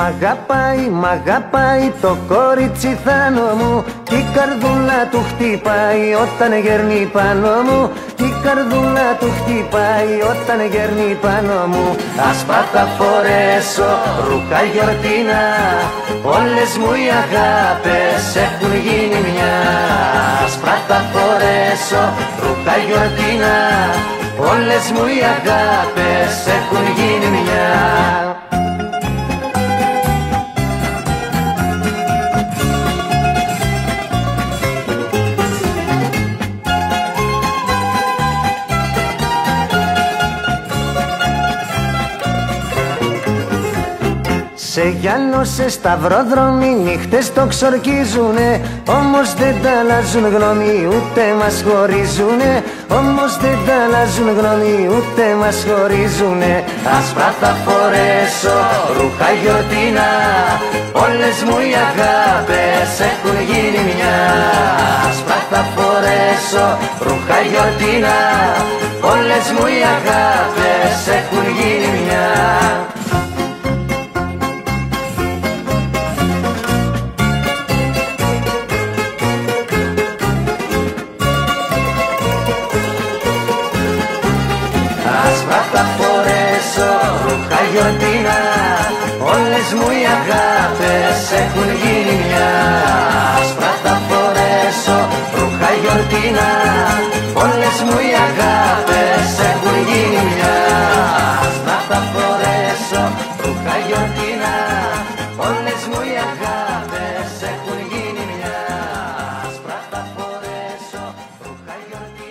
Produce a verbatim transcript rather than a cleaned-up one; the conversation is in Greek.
Μ' αγαπάει, μ' αγαπάει το κόριτσι θάνο μου, κι η καρδούλα του χτυπάει όταν γέρνει πάνω μου, κι η καρδούλα του χτυπάει όταν γέρνει πάνω μου. Άσπρα θα φορέσω ρούχα γιορτινά, όλες μου οι αγάπες έχουν γίνει μια. Άσπρα θα φορέσω ρούχα γιορτινά, όλες μου οι αγάπες έχουν γίνει μια. Σε γυαλό σε σταυροδρόμι νύχτες το ξορκίζουνε, όμως δεν τα αλλάζουν γνώμη ούτε μας χωρίζουνε, όμως δεν τα αλλάζουν γνώμη ούτε μας χωρίζουνε. Άσπρα θα φορέσω ρούχα γιορτινά, όλες μου οι αγάπες έχουν γίνει μια. Άσπρα θα φορέσω ρούχα γιορτινά, όλες μου οι αγάπες έχουν γίνει μια. Άσπρα θα φορέσω ρούχα γιορτινά, όλες μου οι αγάπες έχουν γίνει μια. Άσπρα θα φορέσω ρούχα γιορτινά, όλες μου οι αγάπες έχουν γίνει μια. Άσπρα θα φορέσω ρούχα γιορτινά, όλες μου οι αγάπες έχουν γίνει μια. Άσπρα θα φορέσω ρούχα γιορτινά.